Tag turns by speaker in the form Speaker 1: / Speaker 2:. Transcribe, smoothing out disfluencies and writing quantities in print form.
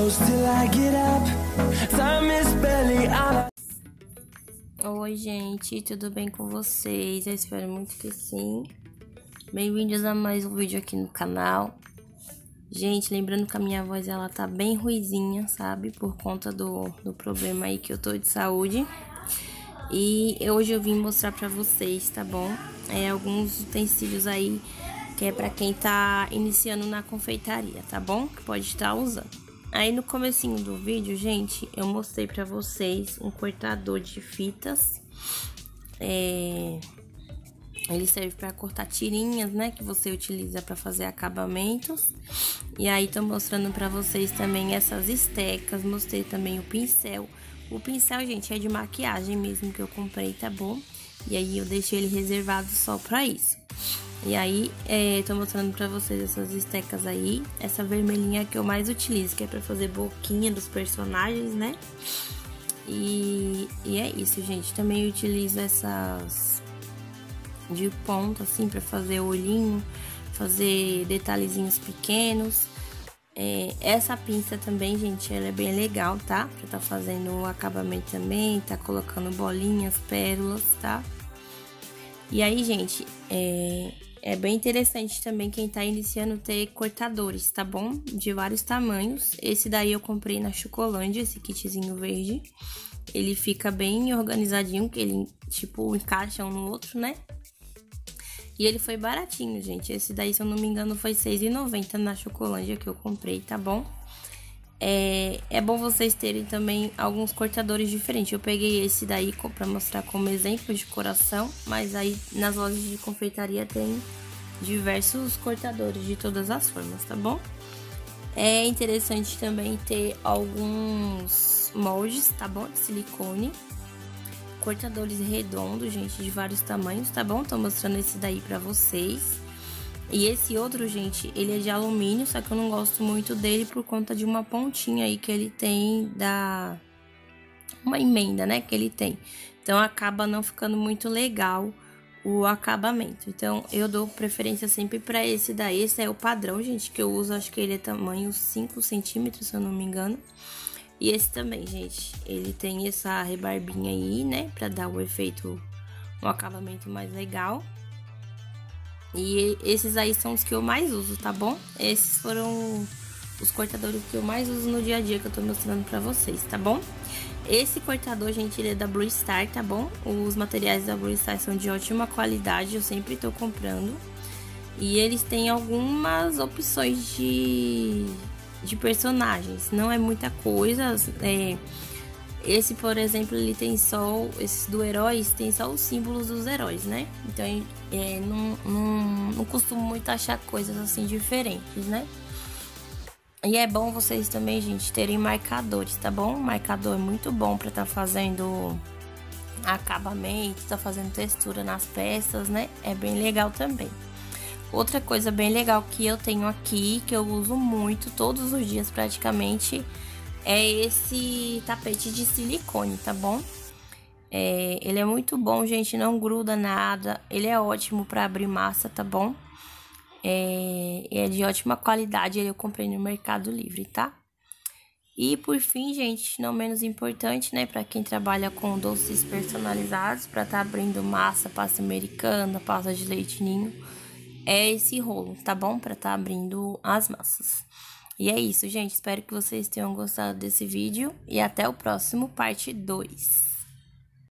Speaker 1: till I get up. Time is barely on.
Speaker 2: Oi, gente, tudo bem com vocês? Eu espero muito que sim. Bem-vindos a mais um vídeo aqui no canal. Gente, lembrando que a minha voz, ela tá bem ruizinha, sabe? Por conta do problema aí que eu tô de saúde. E hoje eu vim mostrar pra vocês, tá bom? Alguns utensílios aí que é pra quem tá iniciando na confeitaria, tá bom? Que pode estar usando. Aí no comecinho do vídeo, gente, eu mostrei pra vocês um cortador de fitas. Ele serve pra cortar tirinhas, né? Que você utiliza pra fazer acabamentos. E aí tô mostrando pra vocês também essas estecas. Mostrei também o pincel. O pincel, gente, é de maquiagem mesmo que eu comprei, tá bom? E aí eu deixei ele reservado só pra isso. E aí, tô mostrando pra vocês essas estecas aí. Essa vermelhinha que eu mais utilizo, que é pra fazer boquinha dos personagens, né? E é isso, gente. Também eu utilizo essas de ponta, assim, pra fazer olhinho, fazer detalhezinhos pequenos. Essa pinça também, gente, ela é bem legal, tá? Pra tá fazendo o acabamento também, tá colocando bolinhas, pérolas, tá? E aí, gente, é bem interessante também quem tá iniciando ter cortadores, tá bom? De vários tamanhos. Esse daí eu comprei na Chocolândia, esse kitzinho verde. Ele fica bem organizadinho, que ele, tipo, encaixa um no outro, né? E ele foi baratinho, gente. Esse daí, se eu não me engano, foi R$6,90 na Chocolândia que eu comprei, tá bom? É bom vocês terem também alguns cortadores diferentes. Eu peguei esse daí pra mostrar como exemplo de coração, mas aí nas lojas de confeitaria tem diversos cortadores de todas as formas, tá bom? É interessante também ter alguns moldes, tá bom? De silicone. Cortadores redondos, gente, de vários tamanhos, tá bom? Tô mostrando esse daí pra vocês. E esse outro, gente, ele é de alumínio, só que eu não gosto muito dele por conta de uma pontinha aí que ele tem uma emenda, né, que ele tem. Então, acaba não ficando muito legal o acabamento. Então, eu dou preferência sempre pra esse daí. Esse é o padrão, gente, que eu uso, acho que ele é tamanho 5 centímetros, se eu não me engano. E esse também, gente, ele tem essa rebarbinha aí, né, pra dar o efeito, um acabamento mais legal. E esses aí são os que eu mais uso, tá bom? Esses foram os cortadores que eu mais uso no dia a dia que eu tô mostrando pra vocês, tá bom? Esse cortador, gente, ele é da Blue Star, tá bom? Os materiais da Blue Star são de ótima qualidade, eu sempre tô comprando. E eles têm algumas opções de personagens, não é muita coisa, Esse, por exemplo, ele tem só... Esses do heróis tem só os símbolos dos heróis, né? Então, não costumo muito achar coisas assim diferentes, né? E é bom vocês também, gente, terem marcadores, tá bom? Marcador é muito bom pra tá fazendo acabamento, tá fazendo textura nas peças, né? É bem legal também. Outra coisa bem legal que eu tenho aqui, que eu uso muito, todos os dias praticamente... é esse tapete de silicone, tá bom? Ele é muito bom, gente, não gruda nada. Ele é ótimo pra abrir massa, tá bom? É de ótima qualidade, ele eu comprei no Mercado Livre, tá? E por fim, gente, não menos importante, né? Pra quem trabalha com doces personalizados, pra tá abrindo massa, pasta americana, pasta de leite ninho, é esse rolo, tá bom? Pra tá abrindo as massas. E é isso, gente. Espero que vocês tenham gostado desse vídeo. E até o próximo, parte 2.